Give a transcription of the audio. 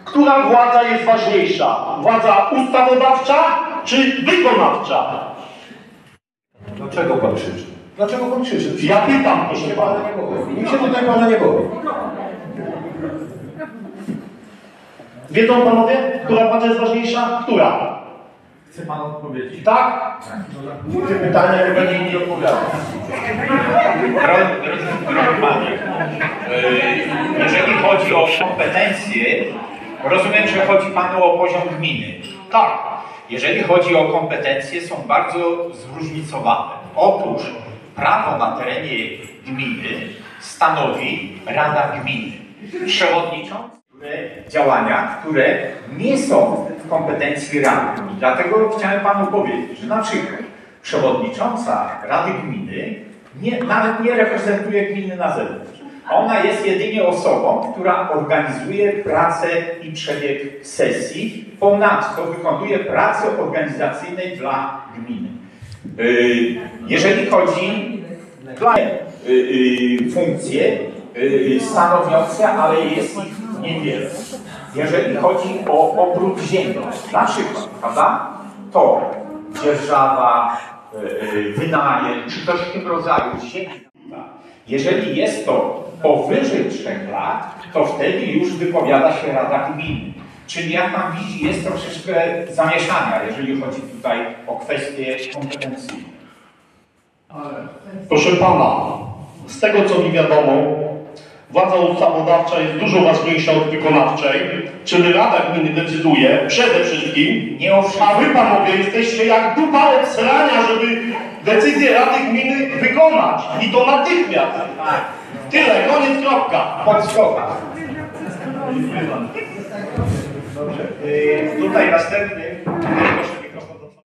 Która władza jest ważniejsza? Władza ustawodawcza czy wykonawcza? Dlaczego pan krzyczy? Dlaczego pan krzyczy? Ja pytam, proszę pana. Nikt się tutaj pana nie boi. Wiedzą panowie, która władza jest ważniejsza? Która? Chce pan odpowiedzieć? Tak? Te pytania nie będzie mi odpowiadał. Drogi panie, jeżeli chodzi o kompetencje, rozumiem, że chodzi panu o poziom gminy. Tak. Jeżeli chodzi o kompetencje, są bardzo zróżnicowane. Otóż prawo na terenie gminy stanowi Rada Gminy. Przewodniczący działania, które nie są w kompetencji Rady. I dlatego chciałem panu powiedzieć, że na przykład przewodnicząca Rady Gminy nawet nie reprezentuje gminy na zewnątrz. Ona jest jedynie osobą, która organizuje pracę i przebieg sesji. Ponadto wykonuje pracę organizacyjnej dla gminy. Jeżeli chodzi o funkcje stanowiące, ale jest ich niewiele. Jeżeli chodzi o obrót ziemią, na przykład, prawda, to dzierżawa, wynajem, czy coś w tym rodzaju ziemi. Jeżeli jest to powyżej 3 lat, to wtedy już wypowiada się Rada Gminy. Czyli jak pan widzi, jest troszeczkę zamieszania, jeżeli chodzi tutaj o kwestie kompetencyjne. Proszę pana, z tego co mi wiadomo, władza ustawodawcza jest dużo ważniejsza od wykonawczej, czyli Rada Gminy decyduje przede wszystkim, a wy panowie jesteście jak dupa od srania, żeby decyzję Rady Gminy wykonać. I to natychmiast. Tyle, koniec, kropka. Podskoka. Dobrze. Tutaj następny, proszę